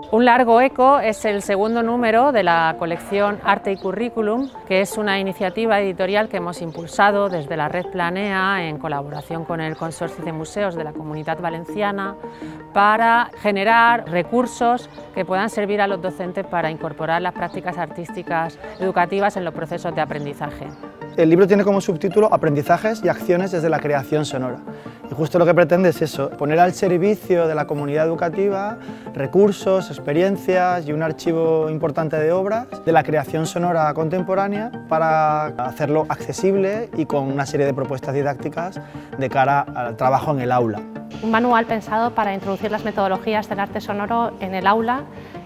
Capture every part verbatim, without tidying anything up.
Un largo eco es el segundo número de la colección Arte y Currículum, que es una iniciativa editorial que hemos impulsado desde la Red Planea en colaboración con el Consorcio de Museos de la Comunidad Valenciana para generar recursos que puedan servir a los docentes para incorporar las prácticas artísticas educativas en los procesos de aprendizaje. El libro tiene como subtítulo Aprendizajes y acciones desde la creación sonora. Y justo lo que pretende es eso, poner al servicio de la comunidad educativa recursos, experiencias y un archivo importante de obras de la creación sonora contemporánea para hacerlo accesible y con una serie de propuestas didácticas de cara al trabajo en el aula. Un manual pensado para introducir las metodologías del arte sonoro en el aula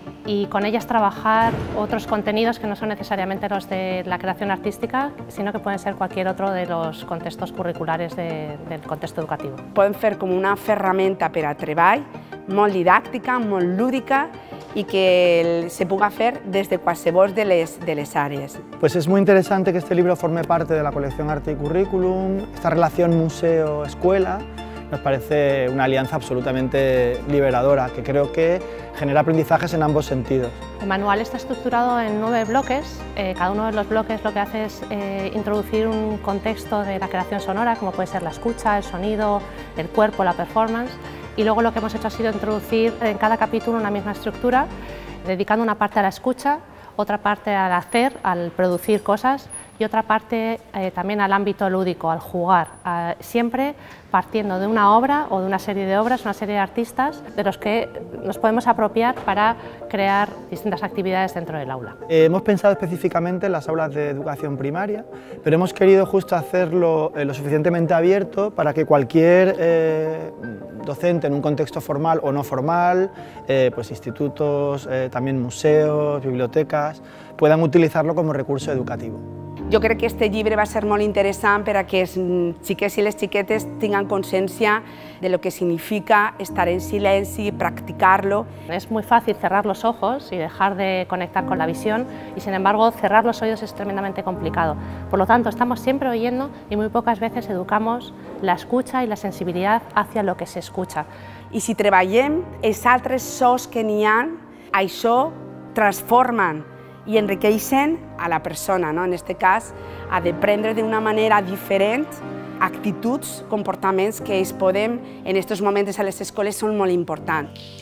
y con ellas trabajar otros contenidos que no son necesariamente los de la creación artística, sino que pueden ser cualquier otro de los contextos curriculares de, del contexto educativo. Poden fer com una ferramenta per a treball, molt didàctica, molt lúdica y que se puga fer des de qualsevol de les, de les àrees. Pues es muy interesante que este libro forme parte de la colección Arte y Currículum, esta relación museo-escuela. Nos parece una alianza absolutamente liberadora, que creo que genera aprendizajes en ambos sentidos. El manual está estructurado en nueve bloques. Eh, cada uno de los bloques lo que hace es eh, introducir un contexto de la creación sonora, como puede ser la escucha, el sonido, el cuerpo, la performance. Y luego lo que hemos hecho ha sido introducir en cada capítulo una misma estructura, dedicando una parte a la escucha, otra parte al hacer, al producir cosas, y otra parte eh, también al ámbito lúdico, al jugar, a, siempre partiendo de una obra o de una serie de obras, una serie de artistas de los que nos podemos apropiar para crear distintas actividades dentro del aula. Eh, hemos pensado específicamente en las aulas de educación primaria, pero hemos querido justo hacerlo eh, lo suficientemente abierto para que cualquier eh, docente en un contexto formal o no formal, eh, pues institutos, eh, también museos, bibliotecas, puedan utilizarlo como recurso educativo. Jo crec que este llibre va ser molt interessant per a que els xiquets i les xiquetes tinguin consciència de lo que significa estar en silenci, practicarlo. Es muy fácil cerrar los ojos y dejar de conectar con la visión y sin embargo cerrar los oídos es tremendamente complicado. Por lo tanto, estamos siempre oyendo y muy pocas veces educamos la escucha y la sensibilidad hacia lo que se escucha. I si treballem els altres sons que n'hi ha, això transformen i enriqueixen a la persona, no? En aquest cas, ha de prendre d'una manera diferent actituds, comportaments que ells podem, en aquests moments a les escoles, són molt importants.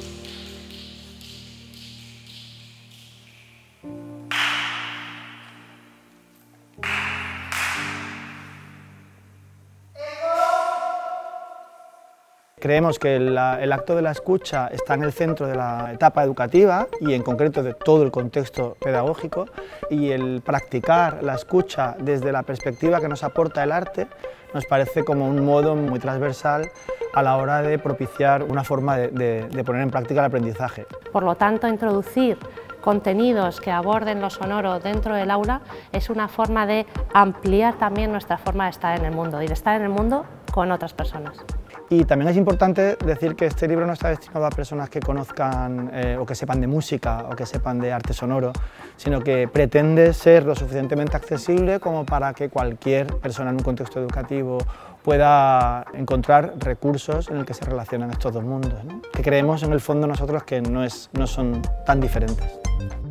Creemos que la, el acto de la escucha está en el centro de la etapa educativa y en concreto de todo el contexto pedagógico, y el practicar la escucha desde la perspectiva que nos aporta el arte nos parece como un modo muy transversal a la hora de propiciar una forma de, de, de poner en práctica el aprendizaje. Por lo tanto, introducir contenidos que aborden lo sonoro dentro del aula es una forma de ampliar también nuestra forma de estar en el mundo y de estar en el mundo con otras personas. Y también es importante decir que este libro no está destinado a personas que conozcan eh, o que sepan de música o que sepan de arte sonoro, sino que pretende ser lo suficientemente accesible como para que cualquier persona en un contexto educativo pueda encontrar recursos en el que se relacionan estos dos mundos, ¿no? Que creemos en el fondo nosotros que no, es, no son tan diferentes.